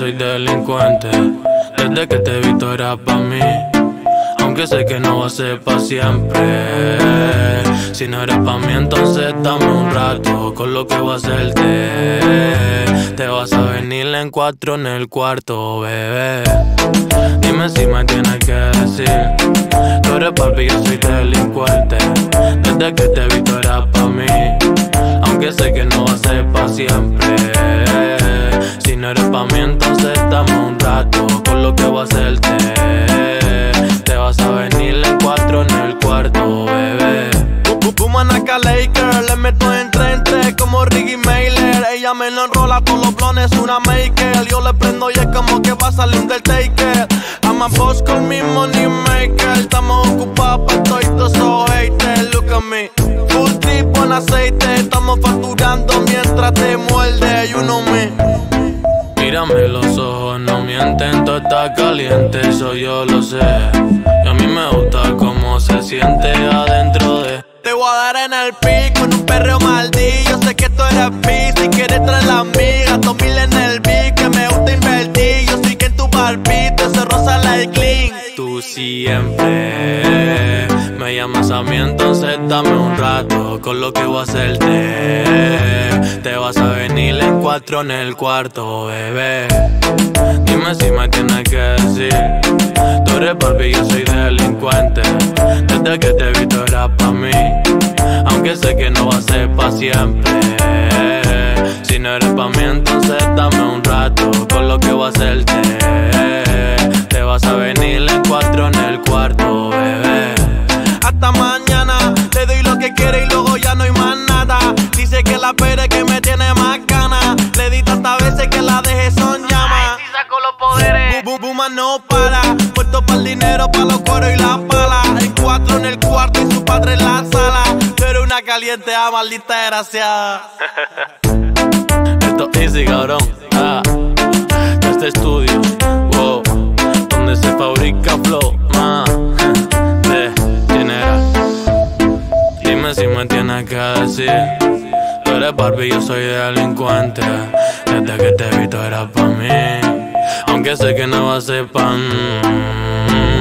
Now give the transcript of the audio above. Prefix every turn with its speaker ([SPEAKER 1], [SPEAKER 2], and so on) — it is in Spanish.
[SPEAKER 1] soy delincuente. Desde que te vi tú eras pa' mí, aunque sé que no va a ser pa' siempre. Si no eres pa' mí, entonces dame un rato con lo que voy a hacerte. Te vas a venir en 4 en el cuarto, bebé. Dime si me tienes que decir. Tú eres papi, yo soy delincuente. Desde que te vi tú eras pa' mí, aunque sé que no va a ser pa' siempre. Si no eres pa' mí, entonces dame un rato con lo que voy a hacerte. Te vas a venir en 4 en el cuarto, bebé.
[SPEAKER 2] Manaca Laker, le meto entre como Ricky Mailer. Ella me lo enrola todos los blones, una maker. Yo le prendo y es como que va a salir del taker. I'm a boss con mi money maker. Estamos ocupados pa' todos esos haters. Look at me, full trip con aceite. Estamos facturando mientras te muerde, you know me.
[SPEAKER 1] Mírame los ojos, no mienten, todo está caliente, eso yo lo sé. Y a mí me gusta cómo se siente adentro de.
[SPEAKER 2] Te voy a dar en el pico, en un perreo maldito. Sé que tú eres pi, si quieres traer la amiga. 2000 en el beat, que me gusta invertir. Yo sé que en tu barbito, ese rosa like clean.
[SPEAKER 1] Tú siempre me llamas a mí, entonces dame un rato con lo que voy a hacerte. Te vas a venir en 4 en el cuarto, bebé. Dime si me tienes que decir. Tú eres papi, yo soy delincuente. Desde que te vi tú eras pa' mí, aunque sé que no va a ser pa' siempre. Si no eres pa' mí, entonces dame un rato con lo que voy a hacerte. Te vas a venir en 4 en el cuarto, bebé.
[SPEAKER 2] Hasta mañana, le doy lo que quiere y luego ya no hay más nada. Dice que la pere que me tiene más ganas. Le di tantas veces que la dejé son llamas.
[SPEAKER 3] Si saco los poderes.
[SPEAKER 2] Buma no para, puesto para el dinero, pa' los cueros y la pala. En 4 en el cuarto y su padre en la sala. Tú eres una caliente, maldita desgraciada.
[SPEAKER 1] Esto es easy, cabrón. Este estudio, wow, donde se fabrica flow, de general. Dime si me tienes que decir. Tú eres Barbie, yo soy delincuente. Desde que te vi tú eras pa' mí, aunque sé que no va a ser pa' mí.